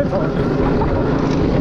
park.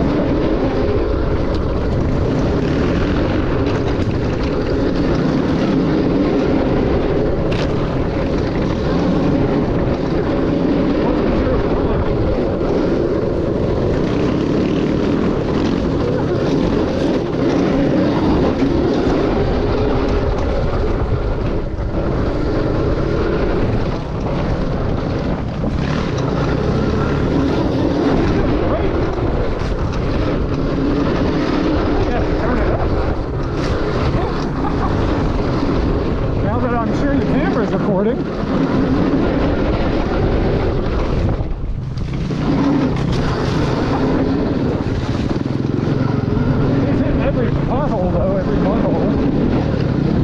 Recording. He's hitting every pothole though, every pothole.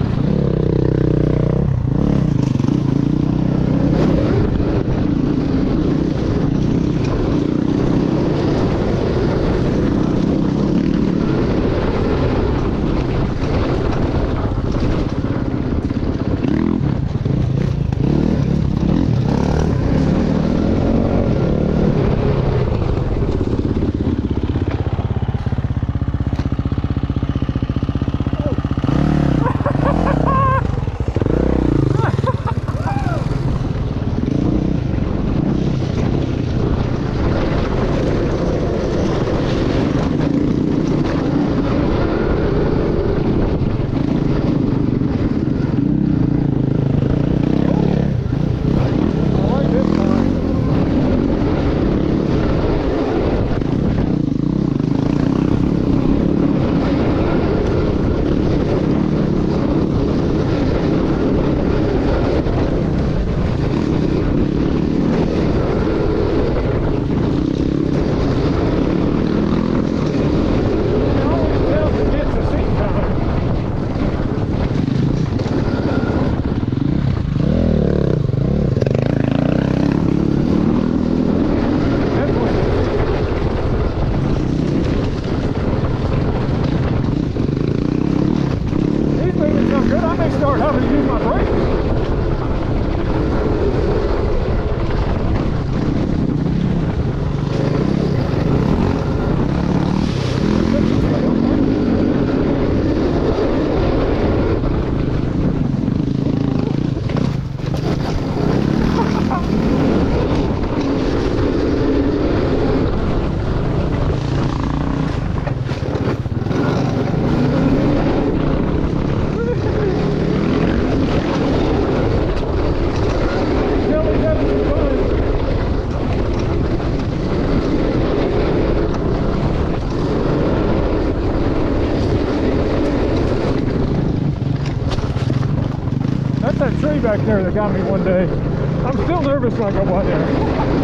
That tree back there that got me one day. I'm still nervous when I go by there.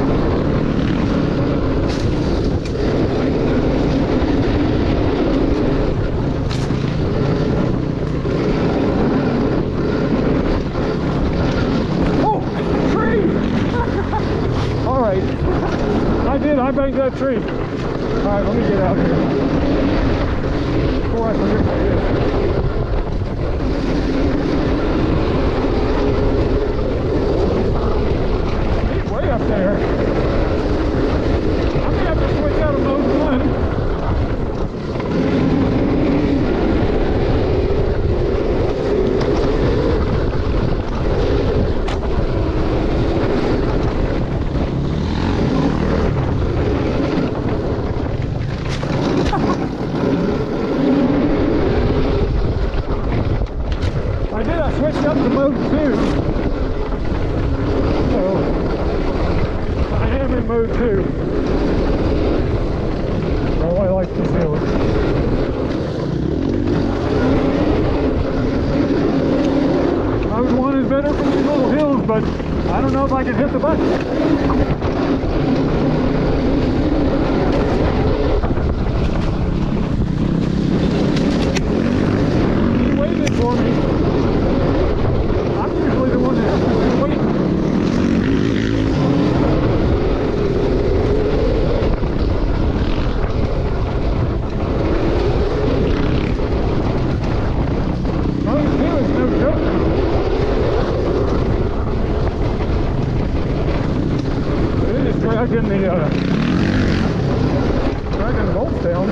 Oh, tree! All right, I banged that tree. All right, let me get out here before I forget what it is. Up there. I'm gonna have to switch out of mode 1. I switched up to mode 2. Mode 2. Oh, I like this hill. Mode 1 is better for these little hills, but I don't know if I can hit the button. He waited for me. I'm usually the one that has to wait. In the dragging the bolts down.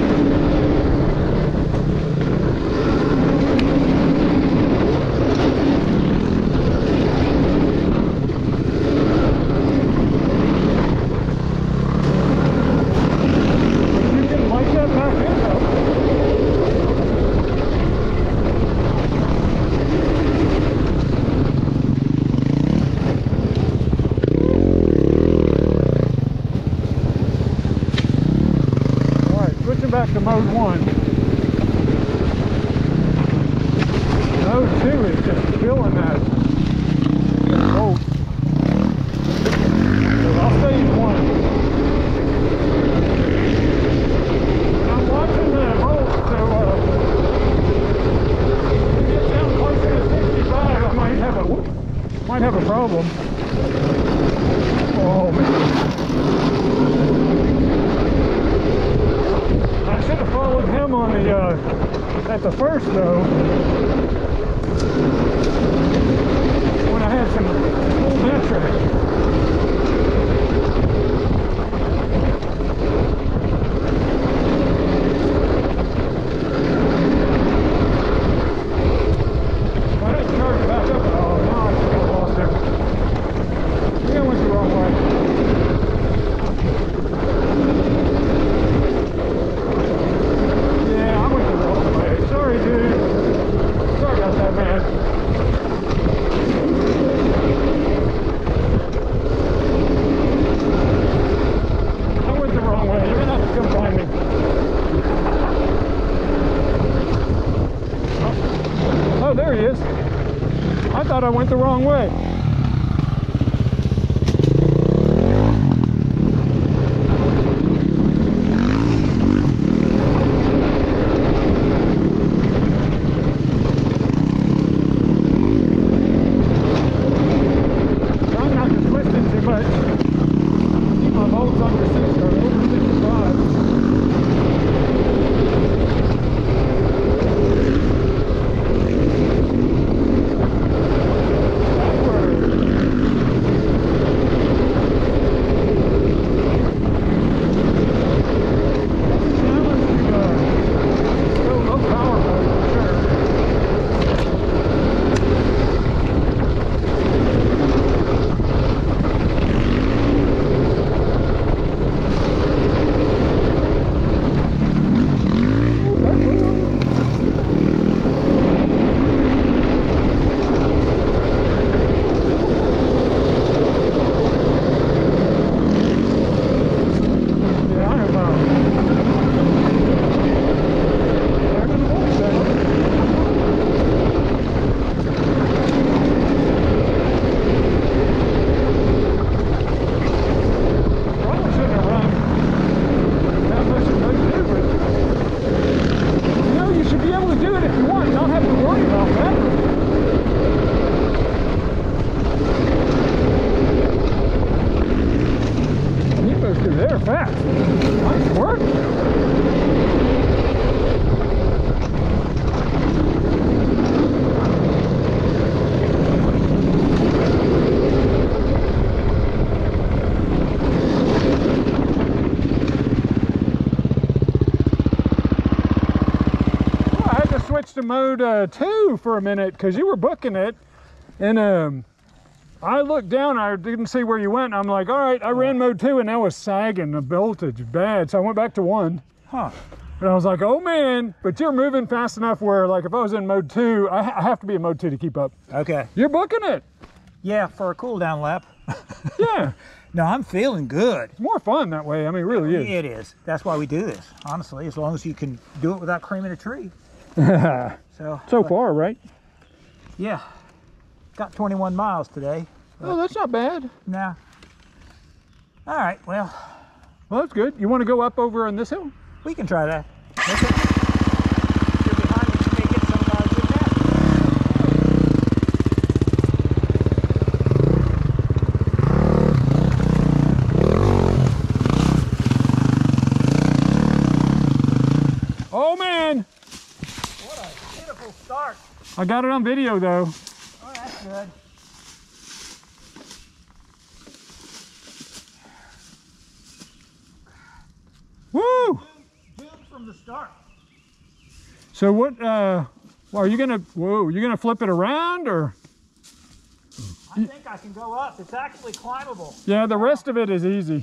You can light that back in though. Back to mode 1. Mode 2 is just feeling that bolt. So I'll stay in 1. I'm watching the bolt, so if it gets down closer to 65, I might have a problem. Oh man. I should have followed him on the at the first though, when I had some full metric. I didn't charge it back up at all. Now I think I lost it. Maybe I went the wrong way. Sorry, dude. Sorry about that, man. I went the wrong way. You're gonna have to come find me. Oh, there he is. I thought I went the wrong way. They're fast. Nice work. Well, I had to switch to mode 2 for a minute because you were booking it, and I looked down, I didn't see where you went. I'm like, all right, I ran mode 2 and that was sagging, the voltage bad. So I went back to 1. Huh. And I was like, oh man, but you're moving fast enough where like if I was in mode 2, I have to be in mode 2 to keep up. Okay. You're booking it. Yeah, for a cool down lap. Yeah. No, I'm feeling good. It's more fun that way. I mean, it really is. It is. That's why we do this, honestly, as long as you can do it without creaming a tree. So far, right? Yeah. Got 21 miles today. Oh, that's not bad. Nah. All right, well, that's good. You want to go up over on this hill? we can try that. Okay. You're behind me, you may get some good nap. Oh man! What a beautiful start. I got it on video though. Oh, that's good. Woo! start. So what, well, are you gonna, whoa, you gonna flip it around or? I think I can go up. It's actually climbable. Yeah, the rest of it is easy.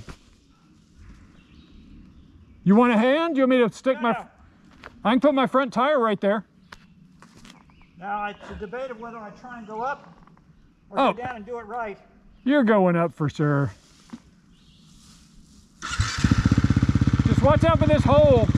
You want a hand? You want me to stick No. I can put my front tire right there. Now, it's a debate of whether I try and go up or Oh. go down and do it right. You're going up for sure. Just watch out for this hole.